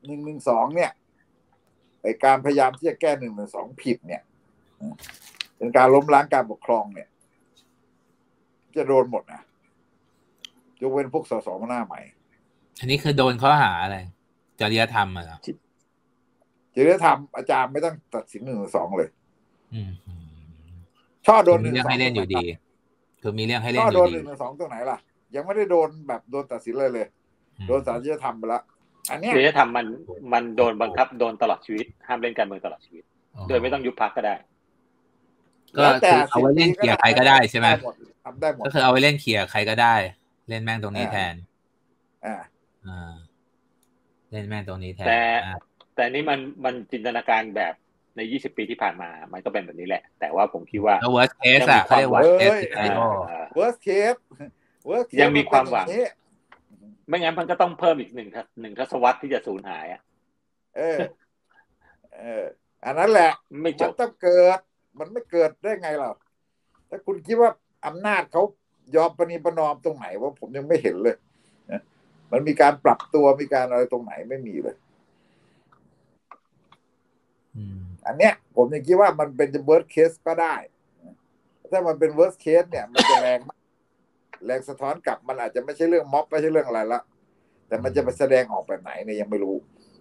112เนี่ยไอการพยายามที่จะแก้112ผิดเนี่ยเป็นการล้มล้างการปกครองเนี่ยจะโดนหมดนะยกเว้นพวกสสหน้าใหม่อันนี้คือโดนข้อหาอะไรจริยธรรมเหรอจริยธรรมอาจารย์ไม่ต้องตัดสิน112เลยชอบโดน 112ให้เล่นอยู่ดีคือมีเรื่องให้เล่นอยู่ดีโดน 112ตรงไหนล่ะยังไม่ได้โดนแบบโดนตัดสินเลยโดนศาลจริยธรรมไปแล้วอันนี้จริยธรรมมันโดนบังคับโดนตลอดชีวิตห้ามเล่นการเมืองตลอดชีวิตโดยไม่ต้องยุบพรรคก็ได้ก็คือเอาไว้เล่นเขี่ยใครก็ได้ใช่ไหมทำได้หมดก็คือเอาไว้เล่นเขี่ยใครก็ได้เล่นแม่งตรงนี้แทนเล่นแม่งตรงนี้แทนแต่นี่มันจินตนาการแบบใน20 ปีที่ผ่านมามันก็เป็นแบบนี้แหละแต่ว่าผมคิดว่าแล้ว worst case อ่ะเขาเรียก worst case worst case ยังมีความหวังไม่งั้นมันก็ต้องเพิ่มอีก1 ทศวรรษที่จะสูญหายอันนั้นแหละไม่จบต้องเกิดมันไม่เกิดได้ไงหรอถ้าคุณคิดว่าอำนาจเขายอมประนีประนอมตรงไหนว่าผมยังไม่เห็นเลยมันมีการปรับตัวมีการอะไรตรงไหนไม่มีเลยอันเนี้ยผมยังคิดว่ามันเป็น worst case ก็ได้ถ้ามันเป็น worst case เนี่ยมันจะแรงสะท้อนกลับมันอาจจะไม่ใช่เรื่องม็อบไม่ใช่เรื่องอะไรละแต่มันจะไปแสดงออกแบบไหนเนี่ยยังไม่รู้